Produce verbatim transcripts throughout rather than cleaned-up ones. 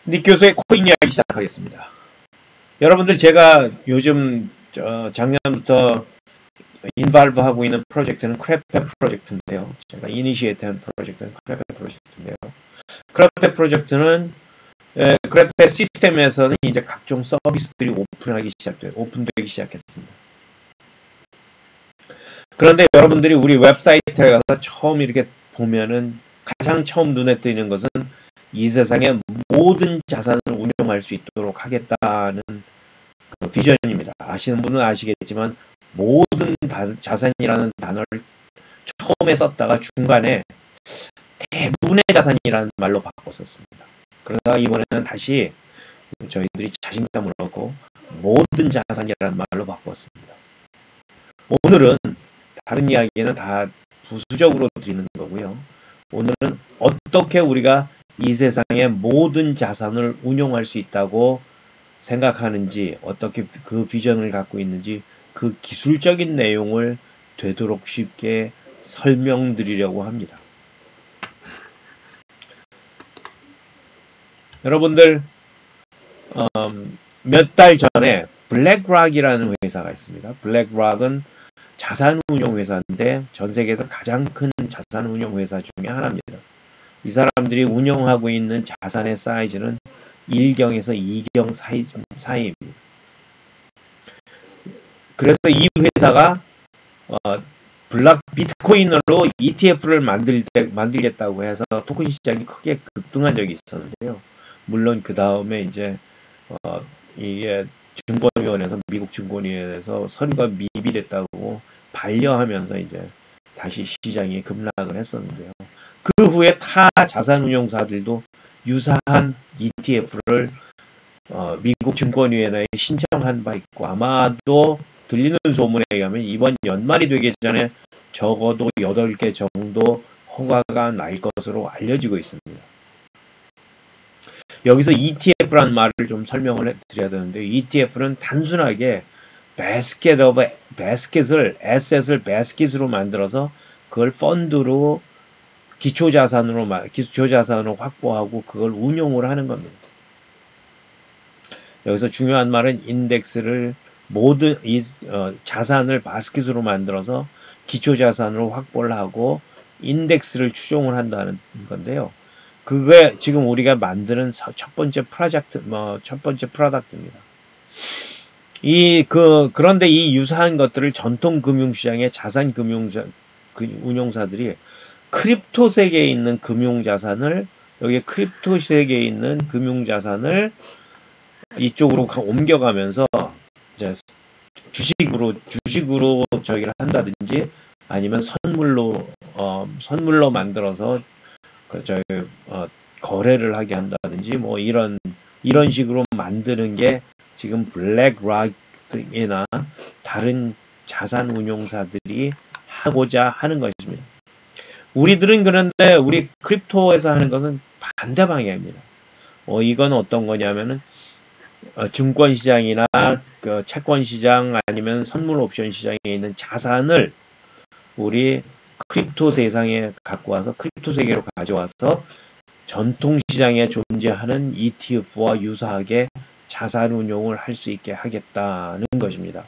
닉 교수의 코인 이야기 시작하겠습니다. 여러분들 제가 요즘 저 작년부터 인발브 하고 있는 프로젝트는 크랩페 프로젝트인데요. 제가 이니시에이트한 프로젝트는 크랩페 프로젝트인데요. 크랩페 프로젝트는 에, 크랩페 시스템에서는 이제 각종 서비스들이 오픈하기 시작돼 오픈되기 시작했습니다. 그런데 여러분들이 우리 웹사이트에 가서 처음 이렇게 보면은 가장 처음 눈에 띄는 것은 이 세상의 모든 자산을 운용할 수 있도록 하겠다는 그 비전입니다. 아시는 분은 아시겠지만 모든 다, 자산이라는 단어를 처음에 썼다가 중간에 대부분의 자산이라는 말로 바꿨었습니다. 그러다가 이번에는 다시 저희들이 자신감을 얻고 모든 자산이라는 말로 바꿨습니다. 오늘은 다른 이야기는 다 부수적으로 드리는 거고요. 오늘은 어떻게 우리가 이 세상의 모든 자산을 운용할 수 있다고 생각하는지, 어떻게 그 비전을 갖고 있는지, 그 기술적인 내용을 되도록 쉽게 설명드리려고 합니다. 여러분들 음, 몇 달 전에 블랙락이라는 회사가 있습니다. 블랙락은 자산운용 회사인데 전 세계에서 가장 큰 자산운용 회사 중에 하나입니다. 이 사람들이 운영하고 있는 자산의 사이즈는 일 경에서 이 경 사이, 사이입니다. 그래서 이 회사가 어, 블락 비트코인으로 이티에프를 만들 때, 만들겠다고 해서 토큰 시장이 크게 급등한 적이 있었는데요. 물론 그 다음에 이제 어, 이게 증권위원회에서 미국 증권위원회에서 서류가 미비됐다고 반려하면서 이제 다시 시장이 급락을 했었는데요. 그 후에 타 자산운용사들도 유사한 이티에프를 어, 미국 증권위원회에 신청한 바 있고 아마도 들리는 소문에 의하면 이번 연말이 되기 전에 적어도 여덟 개 정도 허가가 날 것으로 알려지고 있습니다. 여기서 이티에프라는 말을 좀 설명을 드려야 되는데 이티에프는 단순하게 basket of, basket을, asset을 basket으로 만들어서 그걸 펀드로 기초자산으로, 기초자산으로 확보하고 그걸 운용을 하는 겁니다. 여기서 중요한 말은 인덱스를 모든 이 어, 자산을 바스켓으로 만들어서 기초자산으로 확보를 하고 인덱스를 추종을 한다는 건데요. 그게 지금 우리가 만드는 첫 번째 프로젝트, 뭐, 첫 번째 프로덕트입니다. 이, 그, 그런데 이 유사한 것들을 전통 금융시장의 자산 금융자, 그 운용사들이 크립토 세계에 있는 금융자산을, 여기 크립토 세계에 있는 금융자산을 이쪽으로 옮겨가면서, 이제 주식으로, 주식으로 저기를 한다든지, 아니면 선물로, 어, 선물로 만들어서 그 저희 어, 거래를 하게 한다든지 뭐 이런 이런 식으로 만드는 게 지금 블랙락이나 다른 자산 운용사들이 하고자 하는 것입니다. 우리들은 그런데 우리 크립토에서 하는 것은 반대 방향입니다. 어, 이건 어떤 거냐면은 어, 증권 시장이나 그 채권 시장 아니면 선물 옵션 시장에 있는 자산을 우리 크립토 세상에 갖고 와서 크립토 세계로 가져와서 전통 시장에 존재하는 이티에프와 유사하게 자산 운용을 할 수 있게 하겠다는 것입니다.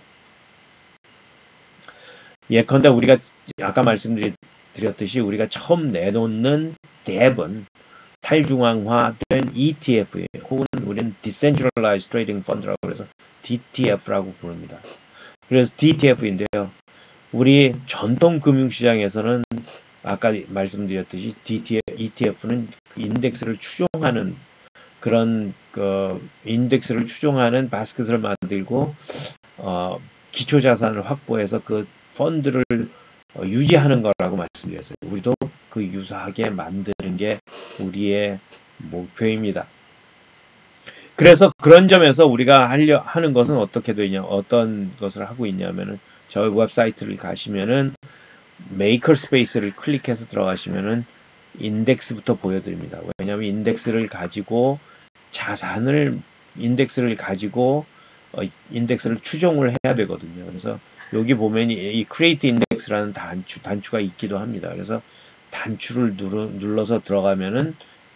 예컨대 우리가 아까 말씀드렸듯이 우리가 처음 내놓는 뎁은 탈중앙화된 이티에프 혹은 우리는 Decentralized Trading Fund라고 그래서 디티에프라고 부릅니다. 그래서 디티에프인데요. 우리 전통 금융시장에서는 아까 말씀드렸듯이 이티에프는 그 인덱스를 추종하는 그런 그 인덱스를 추종하는 바스켓을 만들고 어, 기초자산을 확보해서 그 펀드를 어, 유지하는 거라고 말씀드렸어요. 우리도 그 유사하게 만드는 게 우리의 목표입니다. 그래서 그런 점에서 우리가 하려 하는 것은 어떻게 되냐, 어떤 것을 하고 있냐면은 저희 웹사이트를 가시면은 메이커 스페이스를 클릭해서 들어가시면은 인덱스부터 보여드립니다. 왜냐하면 인덱스를 가지고 자산을 인덱스를 가지고 어, 인덱스를 추종을 해야 되거든요. 그래서 여기 보면 이 크리에이트 인덱스라는 단추 단추가 있기도 합니다. 그래서 단추를 누르, 눌러서 들어가면은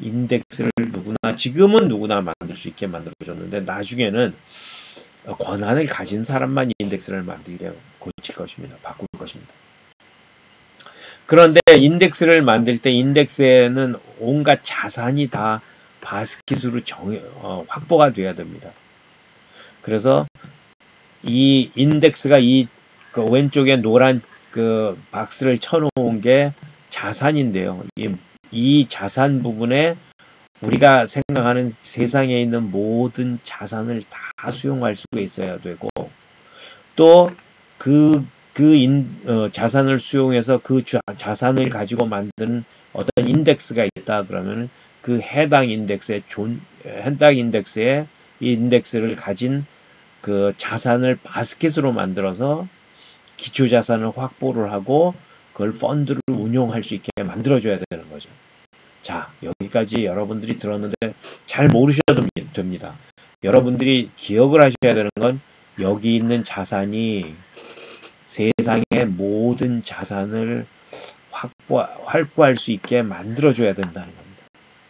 인덱스를 누구나, 지금은 누구나 만들 수 있게 만들어줬는데 나중에는 권한을 가진 사람만 인덱스를 만들게 고칠 것입니다. 바꿀 것입니다. 그런데 인덱스를 만들 때 인덱스에는 온갖 자산이 다 바스킷으로 정, 어, 확보가 돼야 됩니다. 그래서 이 인덱스가 이 그 왼쪽에 노란 그 박스를 쳐놓은 게 자산인데요. 이, 이 자산 부분에 우리가 생각하는 세상에 있는 모든 자산을 다 수용할 수가 있어야 되고, 또 그 그 인, 어, 자산을 수용해서 그 자, 자산을 가지고 만드는 어떤 인덱스가 있다 그러면 그 해당 인덱스의 존, 해당 인덱스의 이 인덱스를 가진 그 자산을 바스켓으로 만들어서 기초 자산을 확보를 하고 그걸 펀드를 운용할 수 있게 만들어줘야 되는 거죠. 자, 여기까지 여러분들이 들었는데 잘 모르셔도 됩니다. 여러분들이 기억을 하셔야 되는 건 여기 있는 자산이 세상의 모든 자산을 확보, 확보할 수 있게 만들어줘야 된다는 겁니다.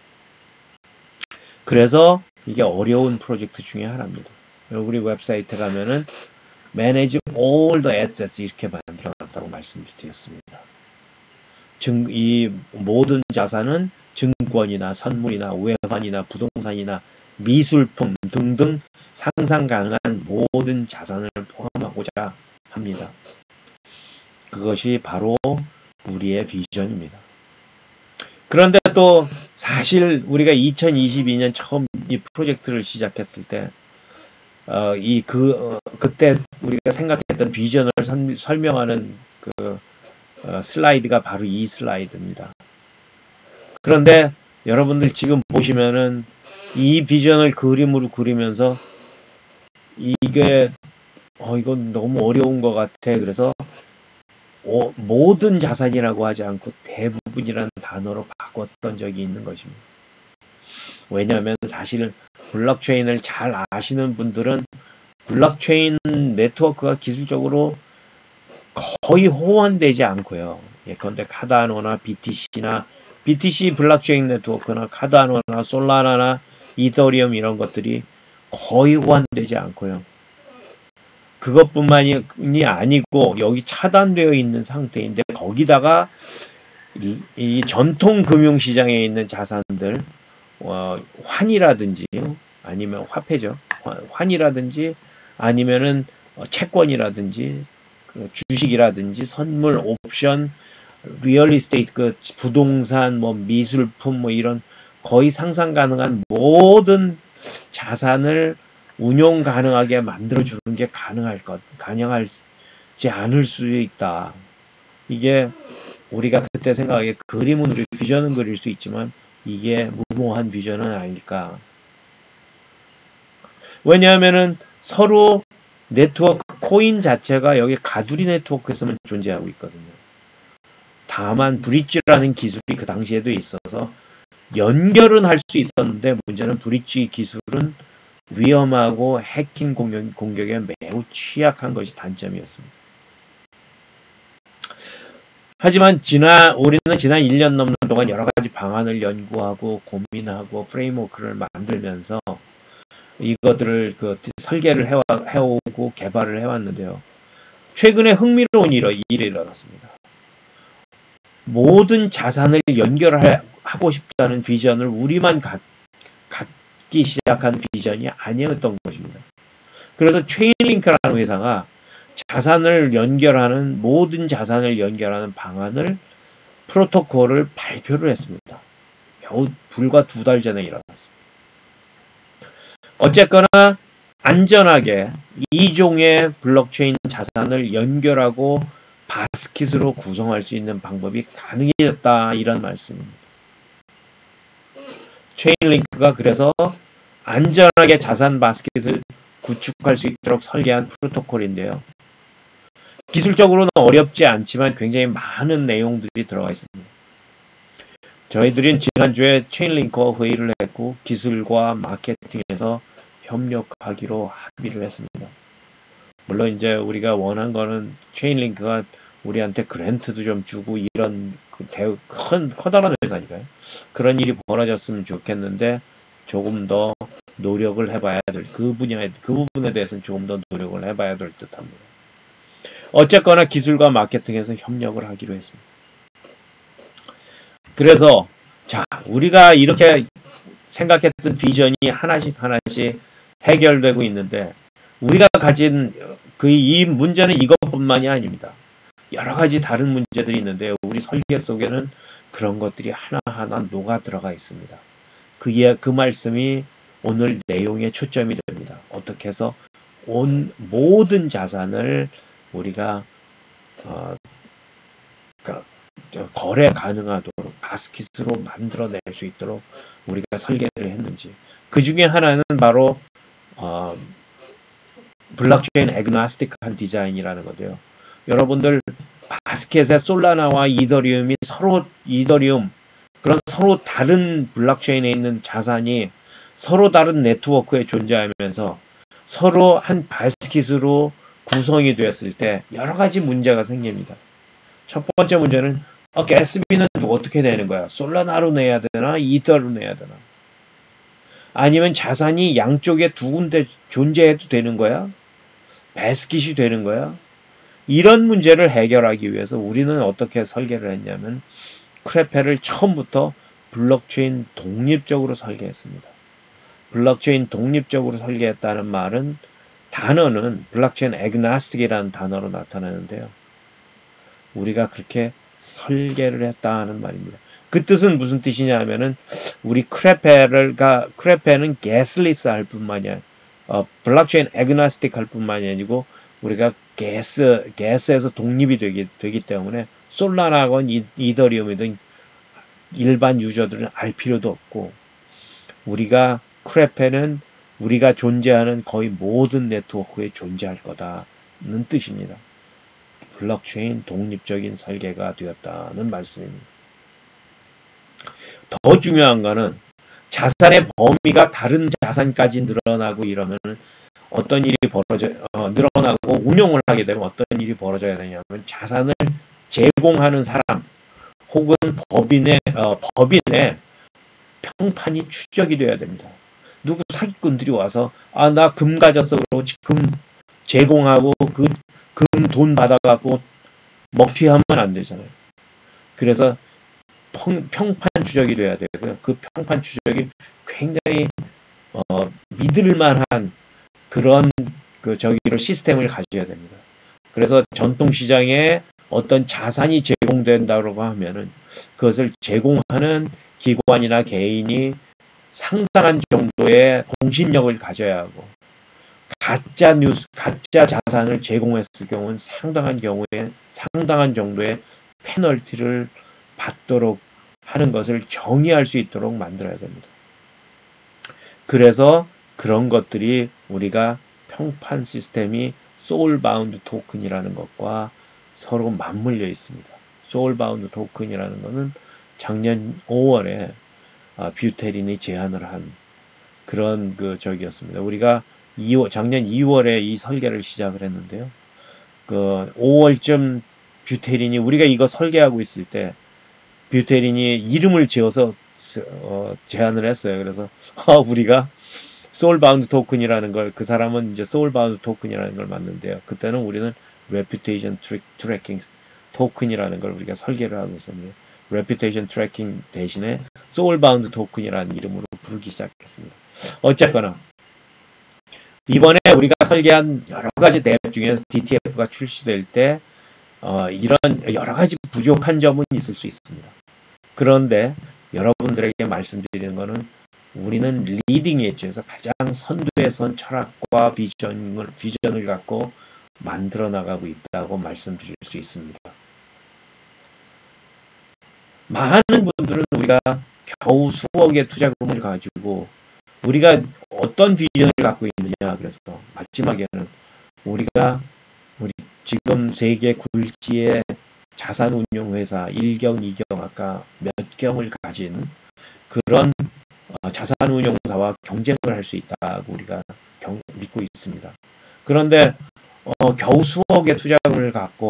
그래서 이게 어려운 프로젝트 중에 하나입니다. 우리 웹사이트 가면은 Manage all the assets 이렇게 만들어놨다고 말씀드렸습니다. 증, 이 모든 자산은 증권이나 선물이나 외환이나 부동산이나 미술품 등등 상상 가능한 모든 자산을 포함하고자 합니다. 그것이 바로 우리의 비전입니다. 그런데 또 사실 우리가 이천이십이 년 처음 이 프로젝트를 시작했을 때 어, 이 그 어, 그때 우리가 생각했던 비전을 선, 설명하는 그 어, 슬라이드가 바로 이 슬라이드입니다. 그런데 여러분들 지금 보시면은 이 비전을 그림으로 그리면서 이게 어 이건 너무 어려운 것 같아. 그래서 오, 모든 자산이라고 하지 않고 대부분이라는 단어로 바꿨던 적이 있는 것입니다. 왜냐하면 사실 블록체인을 잘 아시는 분들은 블록체인 네트워크가 기술적으로 거의 호환되지 않고요. 예컨대 카다노나 비티씨나 비티씨 블록체인 네트워크나 카다노나 솔라나나 이더리움 이런 것들이 거의 호환되지 않고요. 그것뿐만이 아니고 여기 차단되어 있는 상태인데 거기다가 이, 이 전통 금융시장에 있는 자산들 어, 환이라든지 아니면 화폐죠. 환이라든지 아니면은 채권이라든지 그 주식이라든지 선물, 옵션, 리얼 이스테이트, 그 부동산, 뭐 미술품 뭐 이런 거의 상상 가능한 모든 자산을 운용 가능하게 만들어주는 게 가능할 것, 가능하지 않을 수 있다. 이게 우리가 그때 생각하기에 그림은 우리 비전은 그릴 수 있지만 이게 무모한 비전은 아닐까. 왜냐하면은 서로 네트워크 코인 자체가 여기 가두리 네트워크에서만 존재하고 있거든요. 다만 브릿지라는 기술이 그 당시에도 있어서 연결은 할 수 있었는데 문제는 브릿지 기술은 위험하고 해킹 공격, 공격에 매우 취약한 것이 단점이었습니다. 하지만 지난 우리는 지난 일 년 넘는 동안 여러 가지 방안을 연구하고 고민하고 프레임워크를 만들면서 이것들을 그 설계를 해와, 해오고 개발을 해왔는데요. 최근에 흥미로운 일이 일어났습니다. 모든 자산을 연결하고 싶다는 비전을 우리만 가, 갖기 시작한 비전이 아니었던 것입니다. 그래서 체인링크라는 회사가 자산을 연결하는 모든 자산을 연결하는 방안을 프로토콜을 발표를 했습니다. 겨우 불과 두 달 전에 일어났습니다. 어쨌거나 안전하게 이종의 블록체인 자산을 연결하고 바스킷으로 구성할 수 있는 방법이 가능해졌다 이런 말씀입니다. 체인링크가 그래서 안전하게 자산 바스킷을 구축할 수 있도록 설계한 프로토콜인데요. 기술적으로는 어렵지 않지만 굉장히 많은 내용들이 들어가 있습니다. 저희들은 지난주에 체인링크와 회의를 했고 기술과 마케팅에서 협력하기로 합의를 했습니다. 물론 이제 우리가 원한 거는 체인링크가 우리한테 그랜트도 좀 주고 이런 그 대, 큰, 커다란 회사니까요. 그런 일이 벌어졌으면 좋겠는데 조금 더 노력을 해봐야 될, 그 분야에, 그 부분에 대해서는 조금 더 노력을 해봐야 될 듯 합니다. 어쨌거나 기술과 마케팅에서 협력을 하기로 했습니다. 그래서, 자, 우리가 이렇게 생각했던 비전이 하나씩 하나씩 해결되고 있는데, 우리가 가진 그 이 문제는 이것뿐만이 아닙니다. 여러 가지 다른 문제들이 있는데, 우리 설계 속에는 그런 것들이 하나하나 녹아 들어가 있습니다. 그, 예, 그 말씀이 오늘 내용의 초점이 됩니다. 어떻게 해서 온 모든 자산을 우리가 어, 그러니까 거래 가능하도록 바스킷으로 만들어낼 수 있도록 우리가 설계를 했는지. 그 중에 하나는 바로 어, 블록체인 애그노스틱한 디자인이라는 거죠. 여러분들 바스켓에 솔라나와 이더리움이 서로 이더리움 그런 서로 다른 블록체인에 있는 자산이 서로 다른 네트워크에 존재하면서 서로 한 바스킷으로 구성이 되었을 때 여러 가지 문제가 생깁니다. 첫 번째 문제는 어, 가스비는 어떻게 내는 거야? 솔라나로 내야 되나? 이더로 내야 되나? 아니면 자산이 양쪽에 두 군데 존재해도 되는 거야? 바스킷이 되는 거야? 이런 문제를 해결하기 위해서 우리는 어떻게 설계를 했냐면 크레페를 처음부터 블록체인 독립적으로 설계했습니다. 블록체인 독립적으로 설계했다는 말은 단어는 블록체인 애그노스틱이라는 단어로 나타나는데요. 우리가 그렇게 설계를 했다는 말입니다. 그 뜻은 무슨 뜻이냐 하면은 우리 크레페가 크레페는 가스리스 할 뿐만이 아니라 어, 블록체인 애그노스틱 할 뿐만이 아니고 우리가 가스 가스에서 독립이 되기 되기 때문에 솔라나건 이더리움이든 일반 유저들은 알 필요도 없고 우리가 크레페는 우리가 존재하는 거의 모든 네트워크에 존재할 거다는 뜻입니다. 블록체인 독립적인 설계가 되었다는 말씀입니다. 더 중요한 거는 자산의 범위가 다른 자산까지 늘어나고 이러면 어떤 일이 벌어져 어, 늘어나고 운용을 하게 되면 어떤 일이 벌어져야 되냐면 자산을 제공하는 사람 혹은 법인의 어, 법인의 평판이 추적이 돼야 됩니다. 누구 사기꾼들이 와서 아 나 금 가졌어 그러고 금 제공하고 그 금 돈 받아갖고 먹튀하면 안 되잖아요. 그래서 평, 평판 추적이 돼야 되고요. 그 평판 추적이 굉장히 어, 믿을만한 그런 그 저기를 시스템을 가져야 됩니다. 그래서 전통시장에 어떤 자산이 제공된다고 하면은 그것을 제공하는 기관이나 개인이 상당한 정도의 공신력을 가져야 하고 가짜 뉴스, 가짜 자산을 제공했을 경우는 상당한 경우에 상당한 정도의 페널티를 받도록 하는 것을 정의할 수 있도록 만들어야 됩니다. 그래서 그런 것들이 우리가 평판 시스템이 소울바운드 토큰이라는 것과 서로 맞물려 있습니다. 소울바운드 토큰이라는 것은 작년 오월에 뷰테린이 제안을 한 그런 그 저기였습니다. 우리가 이월, 작년 이월에 이 설계를 시작을 했는데요. 그 오월쯤 뷰테린이 우리가 이거 설계하고 있을 때 뷰테린이 이름을 지어서 어, 제안을 했어요. 그래서 아, 우리가 소울바운드 토큰이라는 걸 그 사람은 이제 소울바운드 토큰이라는 걸 만든대요. 그때는 우리는 레퓨테이션 트래킹 토큰이라는 걸 우리가 설계를 하고 있었는데 레퓨테이션 트래킹 대신에 소울바운드 토큰이라는 이름으로 부르기 시작했습니다. 어쨌거나 이번에 우리가 설계한 여러 가지 앱 중에서 디티에프가 출시될 때 어, 이런 여러 가지 부족한 점은 있을 수 있습니다. 그런데 여러분들에게 말씀드리는 것은 우리는 리딩 엣지에서 가장 선두에 선 철학과 비전을, 비전을 갖고 만들어 나가고 있다고 말씀드릴 수 있습니다. 많은 분들은 우리가 겨우 수억의 투자금을 가지고 우리가 어떤 비전을 갖고 있느냐 그래서 마지막에는 우리가 우리 지금 세계 굴지의 자산운용회사 일 경, 이 경 아까 몇 경을 가진 그런 자산운용사와 경쟁을 할 수 있다고 우리가 경, 믿고 있습니다. 그런데 어, 겨우 수억의 투자금을 갖고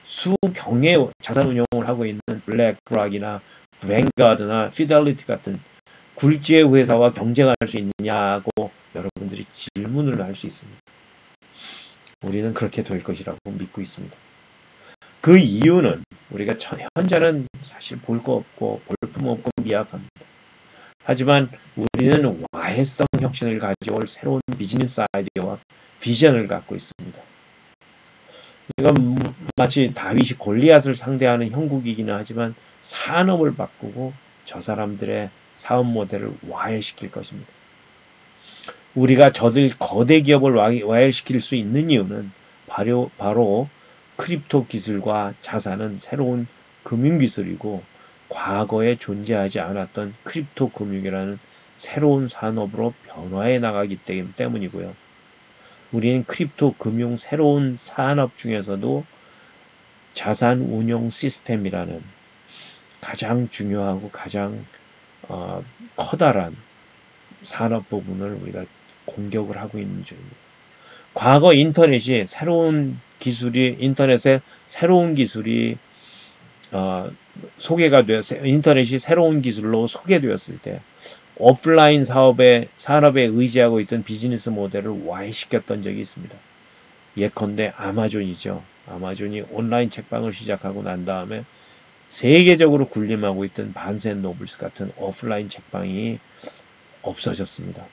수경의 자산 운용을 하고 있는 블랙락이나 뱅가드나 피델리티 같은 굴지의 회사와 경쟁할 수 있느냐고 여러분들이 질문을 할 수 있습니다. 우리는 그렇게 될 것이라고 믿고 있습니다. 그 이유는 우리가 현재는 사실 볼 거 없고 볼품없고 미약합니다. 하지만 우리는 와해성 혁신을 가져올 새로운 비즈니스 아이디어와 비전을 갖고 있습니다. 우리가 마치 다윗이 골리앗을 상대하는 형국이기는 하지만 산업을 바꾸고 저 사람들의 사업 모델을 와해시킬 것입니다. 우리가 저들 거대 기업을 와해시킬 수 있는 이유는 바로, 바로 크립토 기술과 자산은 새로운 금융기술이고 과거에 존재하지 않았던 크립토 금융이라는 새로운 산업으로 변화해 나가기 때문이고요. 우리는 크립토 금융 새로운 산업 중에서도 자산 운용 시스템이라는 가장 중요하고 가장 어, 커다란 산업 부분을 우리가 공격을 하고 있는 중입니다. 과거 인터넷이 새로운 기술이 인터넷에 새로운 기술이 어, 소개가 되었 인터넷이 새로운 기술로 소개되었을 때 오프라인 사업에 산업에 의지하고 있던 비즈니스 모델을 와해시켰던 적이 있습니다. 예컨대 아마존이죠. 아마존이 온라인 책방을 시작하고 난 다음에 세계적으로 군림하고 있던 반센 노블스 같은 오프라인 책방이 없어졌습니다.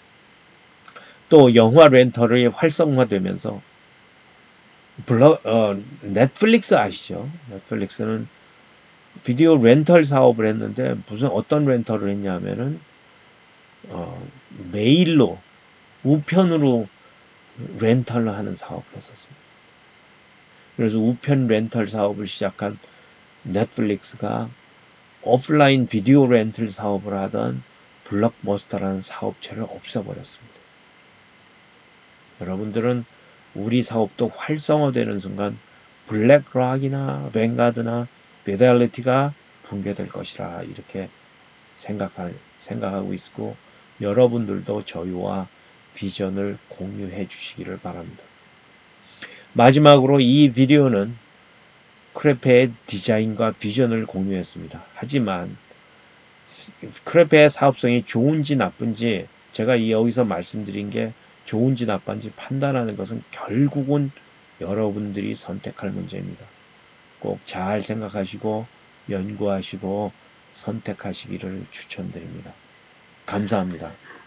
또 영화 렌터를 활성화되면서 블러, 어, 넷플릭스 아시죠? 넷플릭스는 비디오 렌털 사업을 했는데 무슨 어떤 렌털을 했냐면은 어, 메일로 우편으로 렌털을 하는 사업을 했었습니다. 그래서 우편 렌털 사업을 시작한 넷플릭스가 오프라인 비디오 렌털 사업을 하던 블록버스터라는 사업체를 없애버렸습니다. 여러분들은 우리 사업도 활성화되는 순간 블랙락이나 뱅가드나 피델리티가 붕괴될 것이라 이렇게 생각할, 생각하고 있고 여러분들도 저희와 비전을 공유해 주시기를 바랍니다. 마지막으로 이 비디오는 크레페의 디자인과 비전을 공유했습니다. 하지만 크레페의 사업성이 좋은지 나쁜지 제가 여기서 말씀드린 게 좋은지 나쁜지 판단하는 것은 결국은 여러분들이 선택할 문제입니다. 꼭 잘 생각하시고 연구하시고 선택하시기를 추천드립니다. 감사합니다.